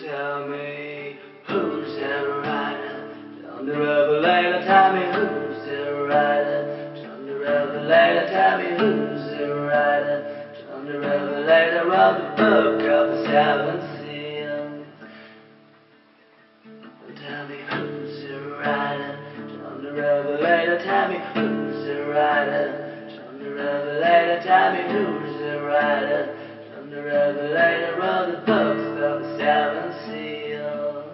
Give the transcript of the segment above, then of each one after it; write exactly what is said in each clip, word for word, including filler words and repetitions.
Tell me who's the rider? John the Revelator, tell me who's the rider? John the Revelator, tell me who's the rider? John the Revelator wrote the book of the seven seals. Tell me who's the rider? John the Revelator, tell me who's the rider? John the Revelator, tell me who's the rider? John the Revelator wrote the books of the seven seals.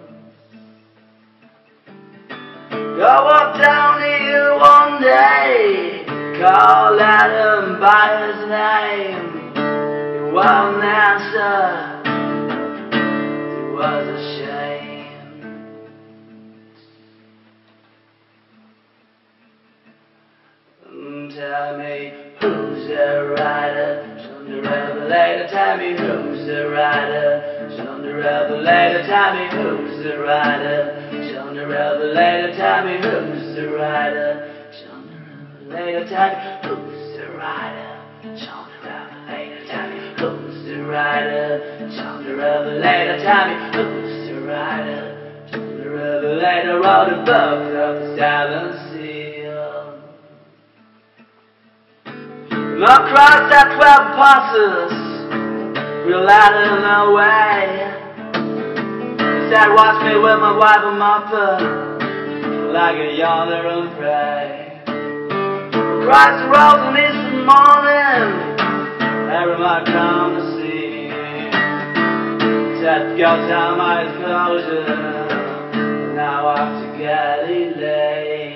I walked down here one day, called at him by his name. He wouldn't answer, it was a shame. And tell me who's the rider? John the Revelator, tell me who's the rider? John the Revelator, tell me who's the rider? John the Revelator, tell me who's the rider? John the Revelator, tell me who's the rider? John the Revelator, tell me who's the rider? John the Revelator, tell me who's the rider? John the Revelator wrote a book of the seven seals. And across that twelve apostles, we led him away. He said, watch me with my wife and my foot, like a yonder and pray. Christ arose on Easter morning, everybody come to see. He said, go tell my disclosure, and I walk to Galilee.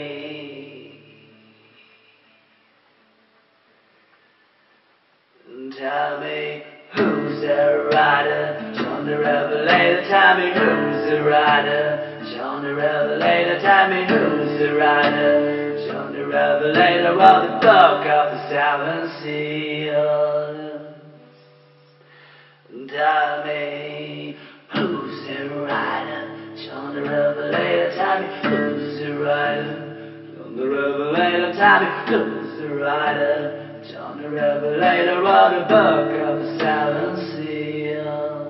And tell me who's the rider? John the Revelator, tell me who's the rider? John the Revelator, tell me who's the rider? John the Revelator wrote the book of the seven seals. And tell me who's the rider? John the Revelator, tell me who's the rider? John the Revelator, tell me who's the rider? John the Revelator wrote a book of the seven seals.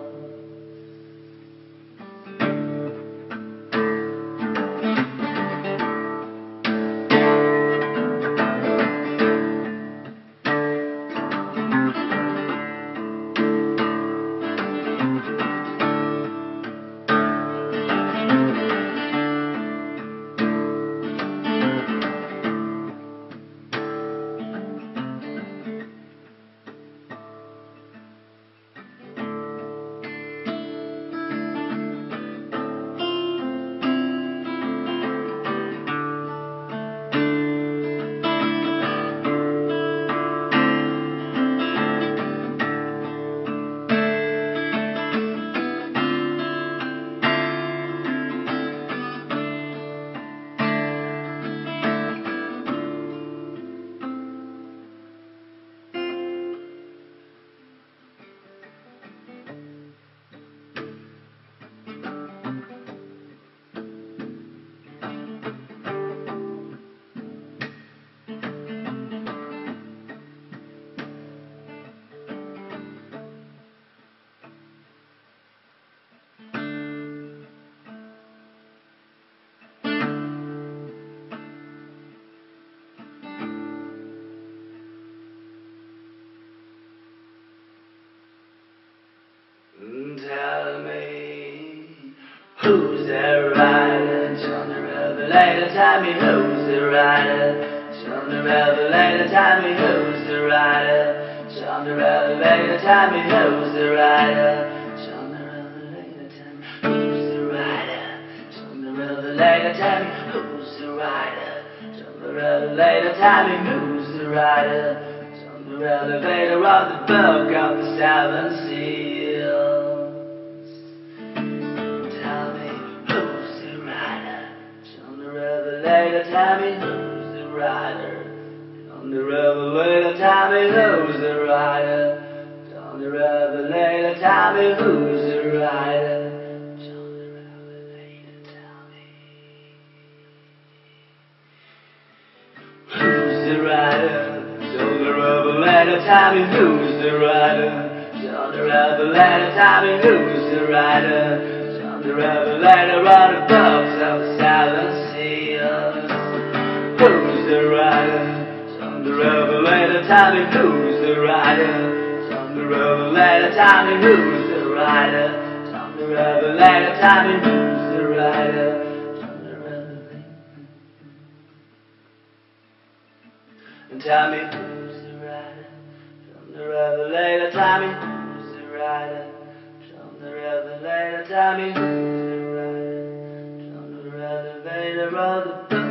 Tell me who's the rider? John the Revelator, tell me who's the rider? John the Revelator, tell me who's the rider? John the Revelator, tell me who's the rider? John the Revelator, tell me who's the rider? John the Revelator, tell me who's the rider? John the Revelator, tell me who's the rider? John the Revelator wrote the book of the seven seals. Tell me who's the rider? John the Revelator, tell me who's the rider? John the Revelator, tell me who's the rider? John the Revelator, tell me who's the rider? John the Revelator, tell me who's the rider? John the Revelator, tell me who's the rider? the revelator of the books of the seven seals. Who's the writer? John the Revelator, tell me who's the writer? John the Revelator, tell me who's the writer? John the Revelator, tell me who's the writer? John the Revelator. And tell me who's the writer? John the Revelator, tell me who's the writer? John the Revelator, tell me who's the writer? John the Revelator of the book.